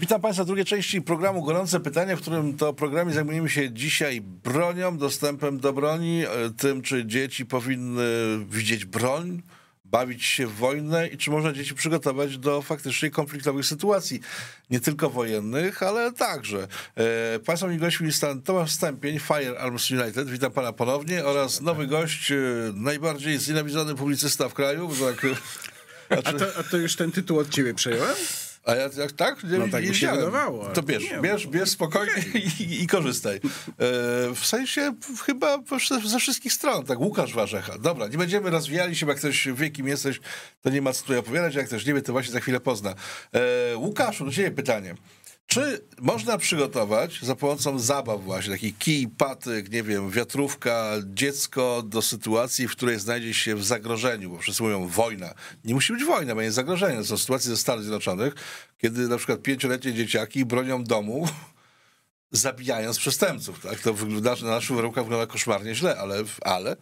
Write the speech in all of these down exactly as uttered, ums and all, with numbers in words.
Witam Państwa w drugiej części programu Gorące Pytania, w którym to programie zajmujemy się dzisiaj bronią, dostępem do broni, tym, czy dzieci powinny widzieć broń, bawić się w wojnę i czy można dzieci przygotować do faktycznie konfliktowych sytuacji, nie tylko wojennych, ale także. E, Państwa mi gościł jest Tomasz Stępień, Firearms United, witam Pana ponownie, oraz nowy gość, najbardziej znienawidzony publicysta w kraju. Tak, znaczy... a, to, a to już ten tytuł od Ciebie przejąłem? A ja jak tak? Nie, no tak nie mi się widziałem. wydawało. To bierz, nie, bierz, bierz spokojnie i, i korzystaj. E, w sensie chyba ze wszystkich stron, tak, Łukasz Warzecha. Dobra, nie będziemy rozwijali się, bo jak ktoś wie, kim jesteś, to nie ma co tutaj opowiadać, jak ktoś nie wie, to właśnie za chwilę pozna. E, Łukaszu, do ciebie pytanie. Czy można przygotować za pomocą zabaw właśnie, taki kij, patyk, nie wiem, wiatrówka, dziecko do sytuacji, w której znajdzie się w zagrożeniu, bo wszyscy mówią wojna. Nie musi być wojna, bo jest zagrożenie. To są sytuacje ze Stanów Zjednoczonych, kiedy na przykład pięcioletnie dzieciaki bronią domu, zabijając przestępców. Tak? To wygląda, na naszych warunkach wygląda koszmarnie źle, ale... ale...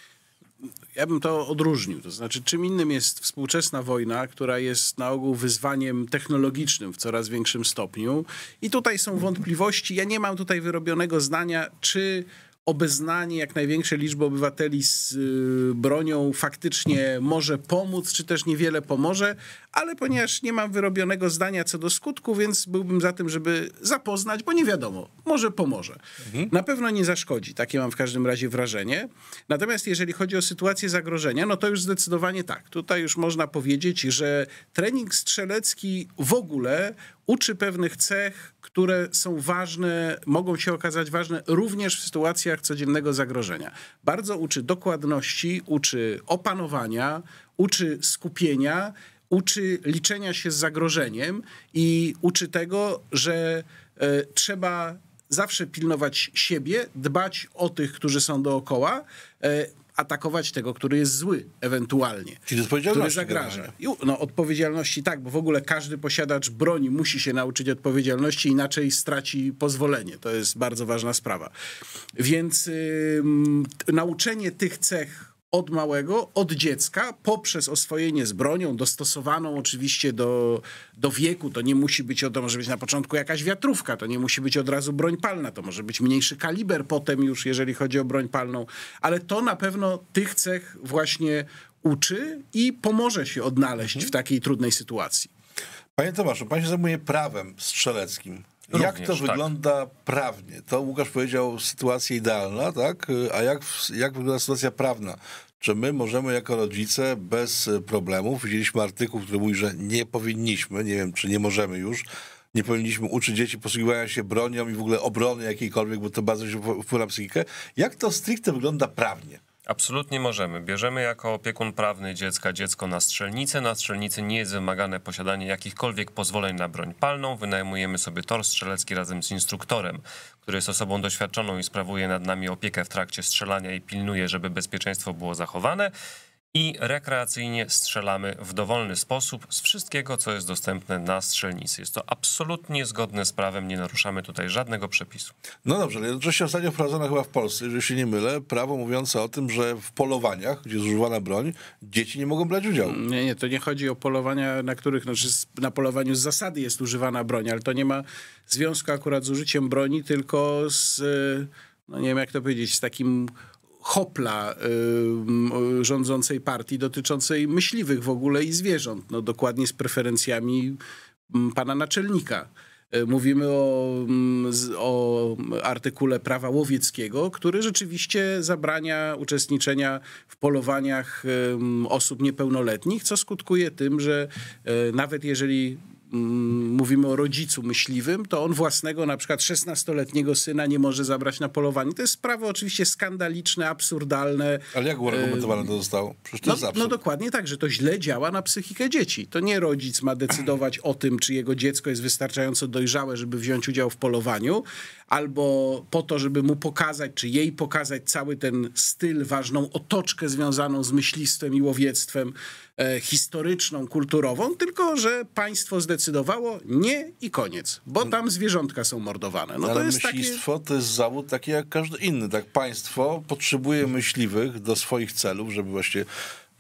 Ja bym to odróżnił. To znaczy, czym innym jest współczesna wojna, która jest na ogół wyzwaniem technologicznym w coraz większym stopniu. I tutaj są wątpliwości. Ja nie mam tutaj wyrobionego zdania, czy obeznanie jak największej liczby obywateli z y, bronią faktycznie może pomóc, czy też niewiele pomoże, ale ponieważ nie mam wyrobionego zdania co do skutku, więc byłbym za tym, żeby zapoznać, bo nie wiadomo, może pomoże. Mhm. Na pewno nie zaszkodzi, takie mam w każdym razie wrażenie. Natomiast jeżeli chodzi o sytuację zagrożenia, no to już zdecydowanie tak. Tutaj już można powiedzieć, że trening strzelecki w ogóle uczy pewnych cech, które są ważne, mogą się okazać ważne również w sytuacjach codziennego zagrożenia. Bardzo uczy dokładności, uczy opanowania, uczy skupienia, uczy liczenia się z zagrożeniem i uczy tego, że e, trzeba zawsze pilnować siebie, dbać o tych, którzy są dookoła, e, atakować tego, który jest zły ewentualnie, czyli który zagraża. I, no odpowiedzialności tak, bo w ogóle każdy posiadacz broni musi się nauczyć odpowiedzialności, inaczej straci pozwolenie. To jest bardzo ważna sprawa. Więc y, nauczenie tych cech od małego, od dziecka, poprzez oswojenie z bronią, dostosowaną oczywiście do, do wieku. To nie musi być, to może być na początku jakaś wiatrówka, to nie musi być od razu broń palna, to może być mniejszy kaliber potem już, jeżeli chodzi o broń palną, ale to na pewno tych cech właśnie uczy i pomoże się odnaleźć mhm. w takiej trudnej sytuacji. Panie Tomaszu, pan się zajmuje prawem strzeleckim. Również, jak to tak. wygląda prawnie? To Łukasz powiedział sytuacja idealna, tak? A jak, jak wygląda sytuacja prawna? Czy my możemy jako rodzice bez problemów, widzieliśmy artykuł, który mówi, że nie powinniśmy, nie wiem, czy nie możemy już, nie powinniśmy uczyć dzieci posługiwania się bronią i w ogóle obrony jakiejkolwiek, bo to bardzo się wpływa na psychikę. Jak to stricte wygląda prawnie? Absolutnie możemy. Bierzemy jako opiekun prawny dziecka dziecko na strzelnicę. Na strzelnicy nie jest wymagane posiadanie jakichkolwiek pozwoleń na broń palną. Wynajmujemy sobie tor strzelecki razem z instruktorem, który jest osobą doświadczoną i sprawuje nad nami opiekę w trakcie strzelania i pilnuje, żeby bezpieczeństwo było zachowane. I rekreacyjnie strzelamy w dowolny sposób z wszystkiego, co jest dostępne na strzelnicy. Jest to absolutnie zgodne z prawem, nie naruszamy tutaj żadnego przepisu. No dobrze, ale jednocześnie ostatnio wprowadzono chyba w Polsce, jeżeli się nie mylę, prawo mówiące o tym, że w polowaniach, gdzie jest używana broń, dzieci nie mogą brać udziału. Nie, nie, to nie chodzi o polowania, na których, znaczy na polowaniu z zasady jest używana broń, ale to nie ma związku akurat z użyciem broni, tylko z, no nie wiem jak to powiedzieć, z takim hopla y, rządzącej partii dotyczącej myśliwych w ogóle i zwierząt. No dokładnie z preferencjami pana naczelnika. Mówimy o, o artykule prawa łowieckiego, który rzeczywiście zabrania uczestniczenia w polowaniach osób niepełnoletnich, co skutkuje tym, że nawet jeżeli mówimy o rodzicu myśliwym, to on własnego na przykład szesnastoletniego syna nie może zabrać na polowanie. To jest sprawa oczywiście skandaliczne, absurdalne. Ale jak uargumentowane to zostało? Przecież to no, jest absurd. No dokładnie tak, że to źle działa na psychikę dzieci. To nie rodzic ma decydować o tym, czy jego dziecko jest wystarczająco dojrzałe, żeby wziąć udział w polowaniu, albo po to, żeby mu pokazać, czy jej pokazać cały ten styl, ważną otoczkę związaną z myślistwem i łowiectwem, e, historyczną, kulturową, tylko że państwo zdecydowało nie i koniec, bo tam zwierzątka są mordowane. No, ale to jest myślistwo takie... to jest zawód taki jak każdy inny. Tak, państwo potrzebuje myśliwych do swoich celów, żeby właśnie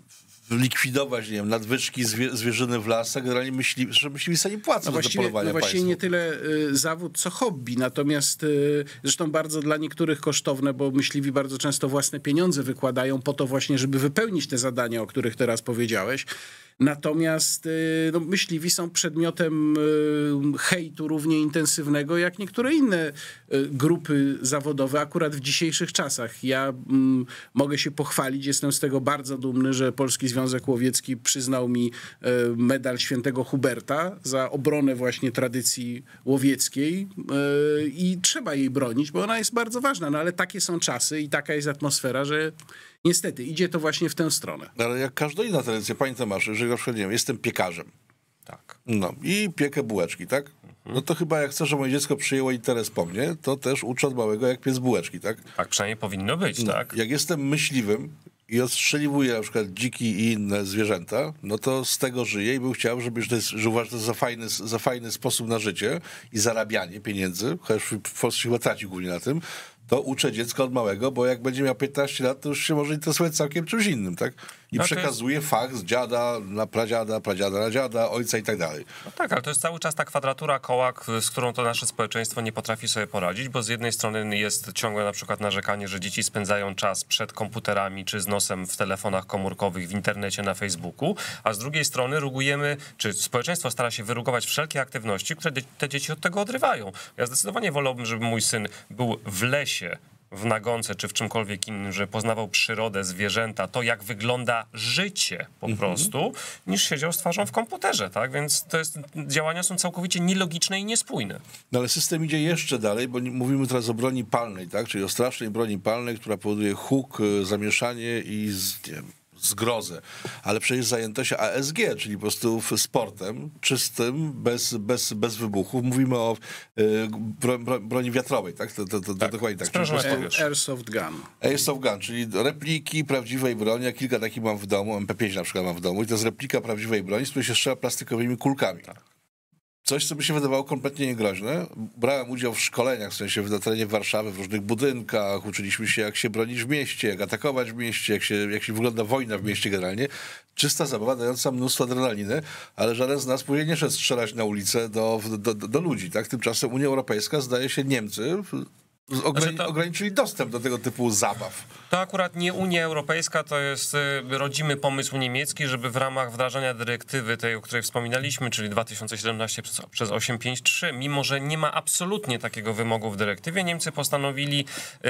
likwidować, nie wiem, nadwyżki zwie, zwierzyny w lasach, generalnie myśli, że myśliwi nie płacą no do polowania No właściwie państwu. nie tyle y, zawód, co hobby. Natomiast y, zresztą bardzo dla niektórych kosztowne, bo myśliwi bardzo często własne pieniądze wykładają po to właśnie, żeby wypełnić te zadania, o których teraz powiedziałeś. Natomiast y, no, myśliwi są przedmiotem y, hejtu równie intensywnego jak niektóre inne y, grupy zawodowe, akurat w dzisiejszych czasach. Ja mm, mogę się pochwalić, jestem z tego bardzo dumny, że Polski Związek Łowiecki przyznał mi y, medal Świętego Huberta za obronę właśnie tradycji łowieckiej y, i trzeba jej bronić, bo ona jest bardzo ważna, no ale takie są czasy i taka jest atmosfera, że niestety idzie to właśnie w tę stronę. Ale jak każda inna tradycja, panie Tomaszu, jeżeli na przykład, nie wiem, jestem piekarzem, Tak. no i piekę bułeczki, tak? Mhm. No to chyba jak chcę, żeby moje dziecko przyjęło interes po mnie, to też uczę od małego, jak piec bułeczki, tak? Tak przynajmniej powinno być, No, tak? jak jestem myśliwym i odstrzeliwuję na przykład dziki i inne zwierzęta, no to z tego żyję i bym chciał, żeby to jest, że uważam, że to za fajny, za fajny sposób na życie i zarabianie pieniędzy, chociaż w Polsce chyba traci głównie na tym, to uczę dziecko od małego, bo jak będzie miał piętnaście lat, to już się może interesować całkiem czymś innym, tak? I No przekazuje jest... fakt z dziada na pradziada, pradziada na dziada, ojca i tak dalej. No tak, ale to jest cały czas ta kwadratura koła, z którą to nasze społeczeństwo nie potrafi sobie poradzić, bo z jednej strony jest ciągłe na przykład narzekanie, że dzieci spędzają czas przed komputerami czy z nosem w telefonach komórkowych, w internecie, na Facebooku, a z drugiej strony rugujemy, czy społeczeństwo stara się wyrugować wszelkie aktywności, które te dzieci od tego odrywają. Ja zdecydowanie wolałbym, żeby mój syn był w lesie, w nagonce czy w czymkolwiek innym, że poznawał przyrodę, zwierzęta, to jak wygląda życie po mm-hmm. prostu, niż siedział z twarzą w komputerze, tak? Więc to jest, działania są całkowicie nielogiczne i niespójne. No ale system idzie jeszcze dalej, bo mówimy teraz o broni palnej, tak? Czyli o strasznej broni palnej, która powoduje huk, zamieszanie i z, nie wiem, zgrozę, ale przecież zajęto się A S G, czyli po prostu sportem czystym, bez, bez, bez wybuchów. Mówimy o y, bro, bro, broni wiatrowej, tak? To, to, to, tak. dokładnie tak. Air, Airsoft gun. Airsoft gun, czyli repliki prawdziwej broni. Ja kilka takich mam w domu, M P pięć na przykład mam w domu i to jest replika prawdziwej broni, z której się strzela plastikowymi kulkami. Tak. Coś, co by się wydawało kompletnie niegroźne. Brałem udział w szkoleniach, w sensie na terenie Warszawy, w różnych budynkach. Uczyliśmy się, jak się bronić w mieście, jak atakować w mieście, jak się, jak się wygląda wojna w mieście generalnie. Czysta zabawa, dająca mnóstwo adrenaliny, ale żaden z nas później nie szedł strzelać na ulicę do, do, do, do ludzi. Tak? Tymczasem Unia Europejska, zdaje się, Niemcy Ograni- znaczy to, ograniczyli dostęp do tego typu zabaw. To akurat nie Unia Europejska, to jest rodzimy pomysł niemiecki, żeby w ramach wdrażania dyrektywy tej, o której wspominaliśmy, czyli dwa tysiące siedemnaście przez, przez osiemset pięćdziesiąt trzy, mimo że nie ma absolutnie takiego wymogu w dyrektywie, Niemcy postanowili y,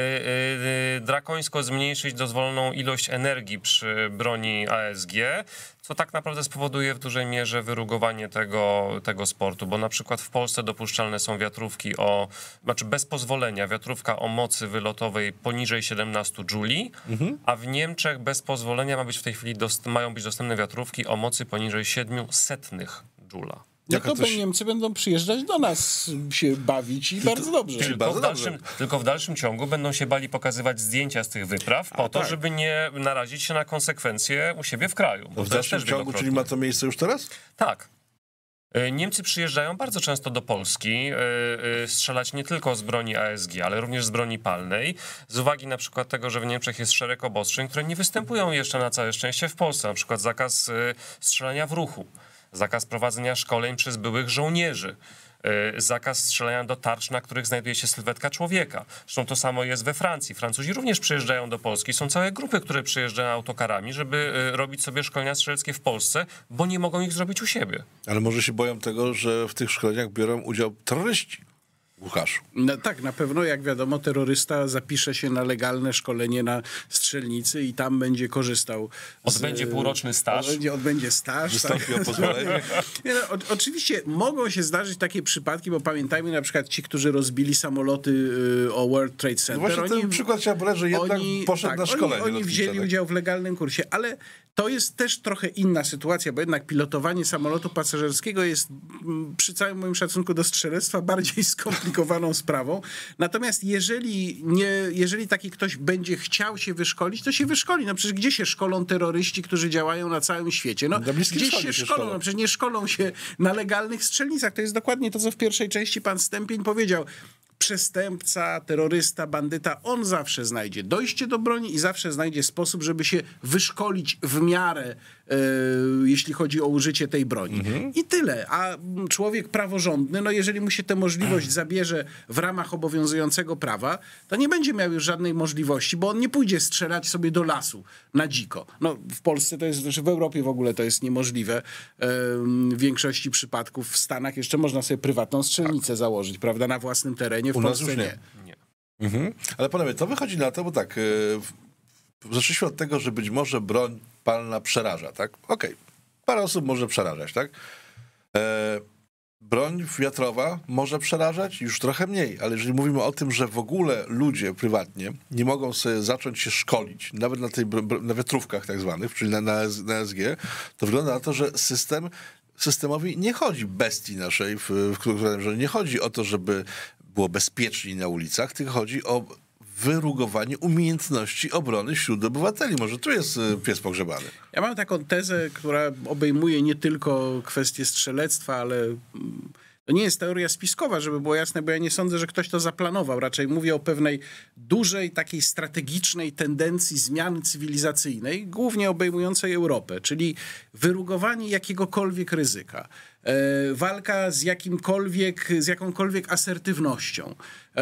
y, drakońsko zmniejszyć dozwoloną ilość energii przy broni A S G, co tak naprawdę spowoduje w dużej mierze wyrugowanie tego, tego sportu, bo na przykład w Polsce dopuszczalne są wiatrówki o, znaczy bez pozwolenia, wiatrówka o mocy wylotowej poniżej siedemnaście jouli, mhm. a w Niemczech bez pozwolenia ma być w tej chwili dost, mają być dostępne wiatrówki o mocy poniżej siedemset joula. No to coś... Niemcy będą przyjeżdżać do nas się bawić i bardzo dobrze. Tylko, bardzo w dalszym, dobrze. tylko w dalszym ciągu będą się bali pokazywać zdjęcia z tych wypraw, po A, to, tak. żeby nie narazić się na konsekwencje u siebie w kraju. W dalszym ciągu, czyli ma to miejsce już teraz? Tak. Niemcy przyjeżdżają bardzo często do Polski strzelać nie tylko z broni A S G, ale również z broni palnej, z uwagi na przykład tego, że w Niemczech jest szereg obostrzeń, które nie występują jeszcze na całe szczęście w Polsce, na przykład zakaz strzelania w ruchu, zakaz prowadzenia szkoleń przez byłych żołnierzy, zakaz strzelania do tarcz, na których znajduje się sylwetka człowieka. Zresztą to samo jest we Francji. Francuzi również przyjeżdżają do Polski. Są całe grupy, które przyjeżdżają autokarami, żeby robić sobie szkolenia strzeleckie w Polsce, bo nie mogą ich zrobić u siebie. Ale może się boją tego, że w tych szkoleniach biorą udział terroryści. Łukaszu. No tak, na pewno, jak wiadomo, terrorysta zapisze się na legalne szkolenie na strzelnicy i tam będzie korzystał. Z, odbędzie półroczny staż. Odbędzie, odbędzie staż. Wystąpi tak. o pozwolenie. Nie, no, o, oczywiście mogą się zdarzyć takie przypadki, bo pamiętajmy na przykład ci, którzy rozbili samoloty y, o World Trade Center. No właśnie oni, ten przykład trzeba brać, że jednak oni, poszedł tak, na szkolenie. Oni, oni wzięli tak. udział w legalnym kursie, ale to jest też trochę inna sytuacja, bo jednak pilotowanie samolotu pasażerskiego jest przy całym moim szacunku do strzelectwa bardziej skomplikowaną sprawą. Natomiast jeżeli, nie, jeżeli taki ktoś będzie chciał się wyszkolić, to się wyszkoli. No przecież gdzie się szkolą terroryści, którzy działają na całym świecie? No, gdzieś się, się szkolą. No przecież nie szkolą się na legalnych strzelnicach. To jest dokładnie to, co w pierwszej części pan Stępień powiedział. Przestępca, terrorysta, bandyta, on zawsze znajdzie dojście do broni i zawsze znajdzie sposób, żeby się wyszkolić w miarę jeśli chodzi o użycie tej broni. Mhm. I tyle. A człowiek praworządny, no jeżeli mu się tę możliwość zabierze w ramach obowiązującego prawa, to nie będzie miał już żadnej możliwości, bo on nie pójdzie strzelać sobie do lasu na dziko. No w Polsce to jest, znaczy w Europie w ogóle to jest niemożliwe. W większości przypadków w Stanach jeszcze można sobie prywatną strzelnicę założyć, prawda, na własnym terenie. W U Polsce nas już nie. nie. Nie. Mhm. Ale panowie, to wychodzi na to, bo tak, zaczęliśmy od tego, że być może broń palna przeraża, tak? Okej, okay. Parę osób może przerażać, tak? E, broń wiatrowa może przerażać już trochę mniej, ale jeżeli mówimy o tym, że w ogóle ludzie prywatnie nie mogą sobie zacząć się szkolić, nawet na, tej, na wiatrówkach tak zwanych, czyli na, na, na S G, to wygląda na to, że system, systemowi nie chodzi bestii naszej, w, w którym że nie chodzi o to, żeby było bezpieczniej na ulicach, tylko chodzi o wyrugowanie umiejętności obrony wśród obywateli. Może tu jest pies pogrzebany. Ja mam taką tezę, która obejmuje nie tylko kwestię strzelectwa, ale to nie jest teoria spiskowa, żeby było jasne, bo ja nie sądzę, że ktoś to zaplanował. Raczej mówię o pewnej dużej, takiej strategicznej tendencji zmiany cywilizacyjnej, głównie obejmującej Europę, czyli wyrugowanie jakiegokolwiek ryzyka. Walka z jakimkolwiek, z jakąkolwiek asertywnością.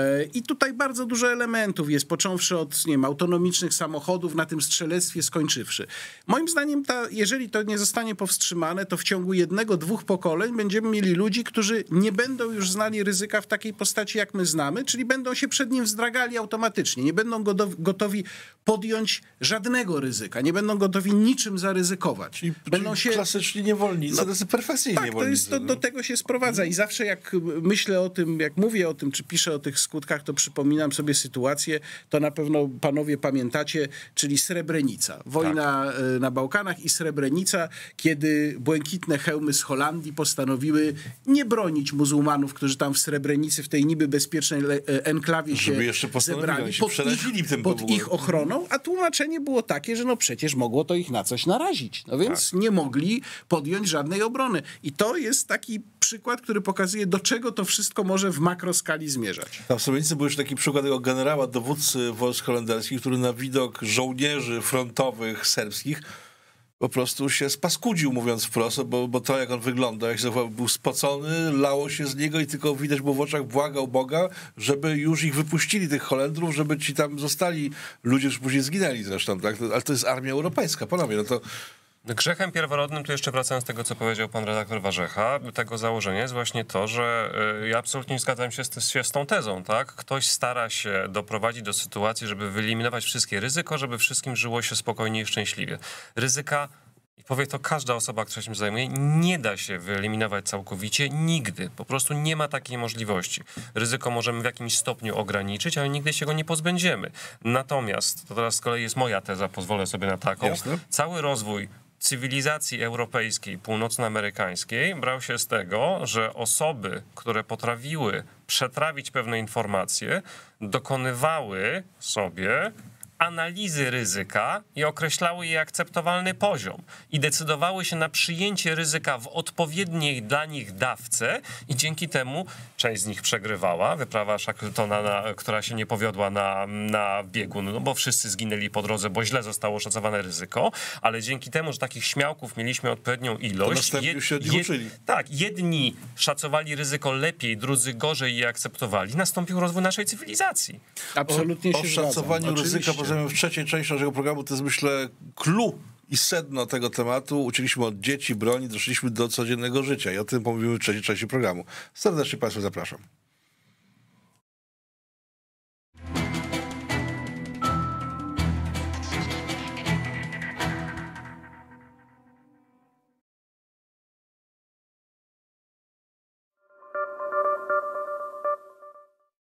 I tutaj bardzo dużo elementów jest, począwszy od, nie wiem, autonomicznych samochodów, na tym strzelectwie skończywszy. Moim zdaniem, ta, jeżeli to nie zostanie powstrzymane, to w ciągu jednego, dwóch pokoleń będziemy mieli ludzi, którzy nie będą już znali ryzyka w takiej postaci, jak my znamy, czyli będą się przed nim wzdragali automatycznie, nie będą gotowi podjąć żadnego ryzyka, nie będą gotowi niczym zaryzykować. Czyli, będą czyli się klasyczni niewolnicy, no, to jest perfekcyjni tak, niewolnicy. To jest, to, do tego się sprowadza i zawsze jak myślę o tym, jak mówię o tym, czy piszę o tych skutkach, to przypominam sobie sytuację, to na pewno panowie pamiętacie, czyli Srebrenica. Wojna tak. na Bałkanach i Srebrenica, kiedy błękitne hełmy z Holandii postanowiły nie bronić muzułmanów, którzy tam w Srebrenicy, w tej niby bezpiecznej enklawie się Żeby jeszcze zebrali się pod, ich, tym pod ich ochroną, a tłumaczenie było takie, że no przecież mogło to ich na coś narazić. No więc tak. nie mogli podjąć żadnej obrony. I to jest taki przykład, który pokazuje, do czego to wszystko może w makroskali zmierzać. Tam w Srebrenicy był już taki przykład tego generała, dowódcy wojsk holenderskich, który na widok żołnierzy frontowych serbskich po prostu się spaskudził, mówiąc wprost, bo, bo to jak on wygląda, jak się był spocony, lało się z niego i tylko widać było w oczach, błagał Boga, żeby już ich wypuścili, tych Holendrów, żeby ci tam zostali ludzie, już później zginęli zresztą, tak? Ale to jest armia europejska, panowie, no to Grzechem pierworodnym, tu jeszcze wracając do tego, co powiedział pan redaktor Warzecha, tego założenia jest właśnie to, że ja absolutnie nie zgadzam się z, się z tą tezą, tak? Ktoś stara się doprowadzić do sytuacji, żeby wyeliminować wszystkie ryzyko, żeby wszystkim żyło się spokojnie i szczęśliwie. Ryzyka, i powie to każda osoba, która się tym zajmuje, nie da się wyeliminować całkowicie nigdy. Po prostu nie ma takiej możliwości. Ryzyko możemy w jakimś stopniu ograniczyć, ale nigdy się go nie pozbędziemy. Natomiast, to teraz z kolei jest moja teza, pozwolę sobie na taką, Jasne. Cały rozwój cywilizacji europejskiej, północnoamerykańskiej brał się z tego, że osoby, które potrafiły przetrawić pewne informacje, dokonywały sobie analizy ryzyka i określały jej akceptowalny poziom i decydowały się na przyjęcie ryzyka w odpowiedniej dla nich dawce i dzięki temu część z nich przegrywała. Wyprawa Shackletona, na, która się nie powiodła na, na biegun, no bo wszyscy zginęli po drodze, bo źle zostało oszacowane ryzyko, ale dzięki temu, że takich śmiałków mieliśmy odpowiednią ilość, to jed, się od nich jed, uczyli. Tak, jedni szacowali ryzyko lepiej, drudzy gorzej je akceptowali, nastąpił rozwój naszej cywilizacji. Absolutnie o, się o szacowaniu ryzyka w trzeciej części naszego programu, to jest, myślę, clue i sedno tego tematu. Uciekliśmy od dzieci, broni, doszliśmy do codziennego życia i o tym pomówimy w trzeciej części programu. Serdecznie Państwa zapraszam.